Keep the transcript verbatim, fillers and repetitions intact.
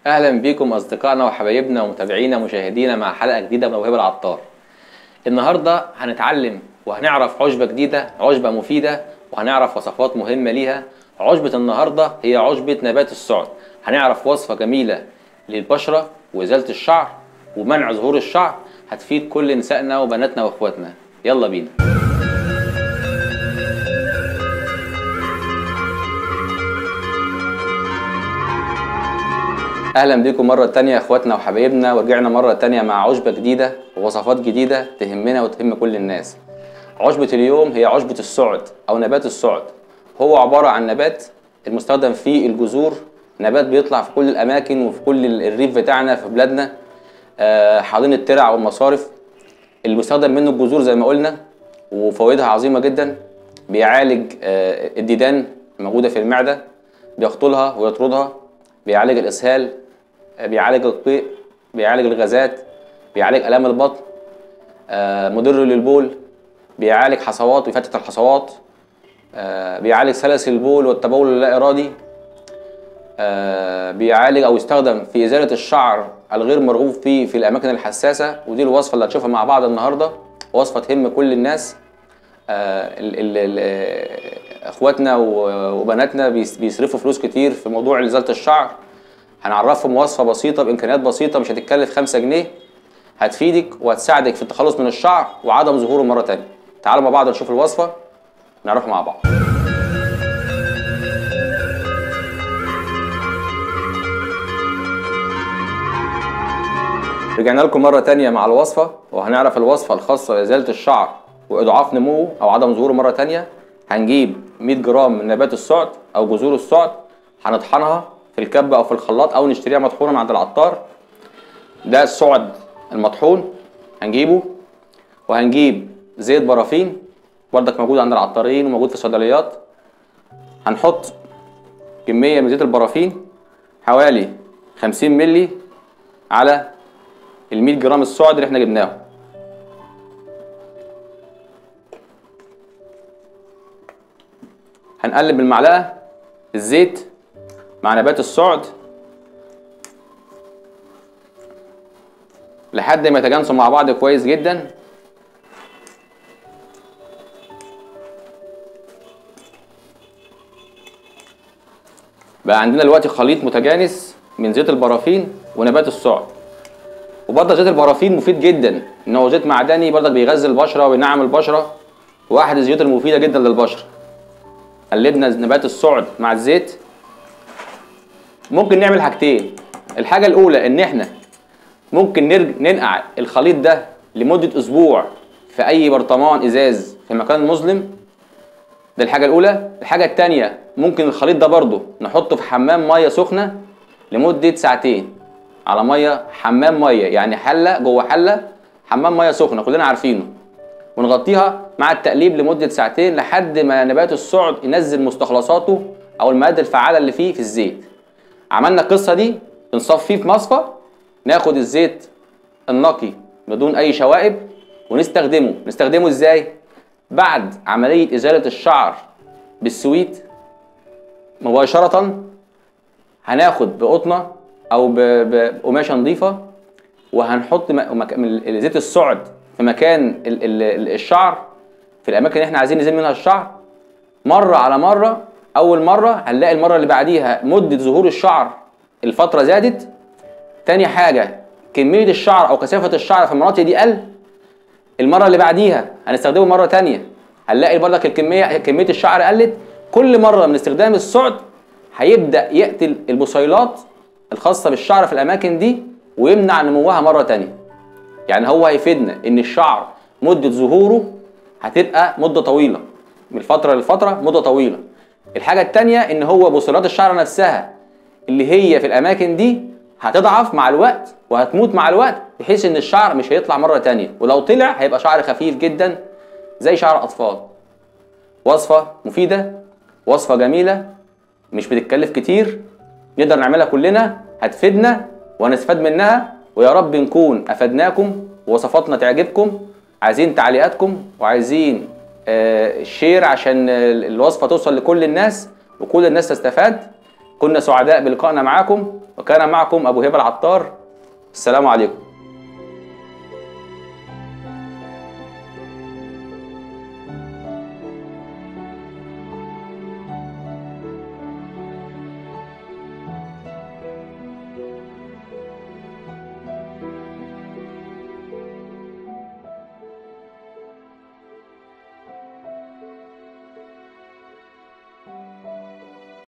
اهلا بيكم اصدقائنا وحبايبنا ومتابعينا ومشاهدينا مع حلقه جديده من موهبه العطار. النهارده هنتعلم وهنعرف عشبه جديده، عشبه مفيده، وهنعرف وصفات مهمه ليها. عشبه النهارده هي عشبه نبات السعد. هنعرف وصفه جميله للبشره وازاله الشعر ومنع ظهور الشعر، هتفيد كل نسائنا وبناتنا واخواتنا. يلا بينا. اهلا بيكم مره تانية يا اخواتنا وحبايبنا، ورجعنا مره تانية مع عشبه جديده ووصفات جديده تهمنا وتهم كل الناس. عشبه اليوم هي عشبه السعد او نبات السعد. هو عباره عن نبات المستخدم فيه الجذور، نبات بيطلع في كل الاماكن وفي كل الريف بتاعنا في بلادنا، آه حوالين الترع والمصارف. المستخدم منه الجذور زي ما قلنا، وفوائدها عظيمه جدا. بيعالج آه الديدان الموجوده في المعده، بيقتلها ويطردها، بيعالج الاسهال، بيعالج القيء، بيعالج الغازات، بيعالج الام البطن، آه مضر للبول، بيعالج حصوات وفتة الحصوات، آه بيعالج سلس البول والتبول اللا ارادي، آه بيعالج او يستخدم في ازاله الشعر الغير مرغوب فيه في الاماكن الحساسه. ودي الوصفه اللي هنشوفها مع بعض النهارده، وصفه تهم كل الناس. آه ال ال ال اخواتنا وبناتنا بيصرفوا فلوس كتير في موضوع ازاله الشعر. هنعرفهم وصفه بسيطه بامكانيات بسيطه، مش هتتكلف خمسة جنيه، هتفيدك وهتساعدك في التخلص من الشعر وعدم ظهوره مره تانيه. تعالوا مع بعض نشوف الوصفه ونعرفها مع بعض. رجعنا لكم مره تانيه مع الوصفه، وهنعرف الوصفه الخاصه بازاله الشعر واضعاف نموه او عدم ظهوره مره تانيه. هنجيب مية جرام من نبات السعد او جذور السعد، هنطحنها في الكبه او في الخلاط او نشتريها مطحونه من عند العطار. ده السعد المطحون هنجيبه، وهنجيب زيت برافين بردك موجود عند العطارين وموجود في الصيدليات. هنحط كميه من زيت البرافين حوالي خمسين مللي على ال مية جرام السعد اللي احنا جبناه. هنقلب بالمعلقه الزيت مع نبات السعد لحد ما يتجانسوا مع بعض كويس جدا. بقى عندنا دلوقتي خليط متجانس من زيت البرافين ونبات السعد. وبرضه زيت البرافين مفيد جدا، ان هو زيت معدني برضه بيغذي البشره وبينعم البشره، واحد الزيوت المفيده جدا للبشره. قلبنا نبات السعد مع الزيت. ممكن نعمل حاجتين. الحاجه الاولى ان احنا ممكن ننقع الخليط ده لمده اسبوع في اي برطمان ازاز في مكان مظلم. ده الحاجه الاولى. الحاجه الثانيه ممكن الخليط ده برضه نحطه في حمام ميه سخنه لمده ساعتين، على ميه حمام ميه، يعني حله جوه حله حمام ميه سخنه كلنا عارفينه، ونغطيها مع التقليب لمده ساعتين لحد ما نبات السعد ينزل مستخلصاته او المواد الفعاله اللي فيه في الزيت. عملنا القصه دي، بنصفيه في مصفى، ناخد الزيت النقي بدون اي شوائب ونستخدمه. نستخدمه ازاي؟ بعد عمليه ازاله الشعر بالسويت مباشره، هناخد بقطنه او بقماشه نظيفه، وهنحط زيت السعد في مكان الشعر في الاماكن اللي احنا عايزين نزيل منها الشعر مره على مره. اول مره هنلاقي المره اللي بعديها مده ظهور الشعر الفتره زادت. تاني حاجه كميه الشعر او كثافه الشعر في المناطق دي قل. المره اللي بعديها هنستخدمه مره تانيه، هنلاقي برضك الكميه كميه الشعر قلت. كل مره من استخدام السعد هيبدا يقتل البصيلات الخاصه بالشعر في الاماكن دي ويمنع نموها مره تانيه. يعني هو هيفيدنا ان الشعر مده ظهوره هتبقى مده طويله، من فتره لفتره مده طويله. الحاجه الثانيه ان هو بصيلات الشعر نفسها اللي هي في الاماكن دي هتضعف مع الوقت وهتموت مع الوقت، بحيث ان الشعر مش هيطلع مره تانيه، ولو طلع هيبقى شعر خفيف جدا زي شعر اطفال. وصفه مفيده، وصفه جميله، مش بتتكلف كتير، نقدر نعملها كلنا، هتفيدنا وهنستفاد منها. ويا رب نكون افدناكم ووصفاتنا تعجبكم. عايزين تعليقاتكم وعايزين آه شير عشان الوصفه توصل لكل الناس وكل الناس تستفاد. كنا سعداء بلقائنا معكم، وكان معكم أبو هبة العطار. السلام عليكم.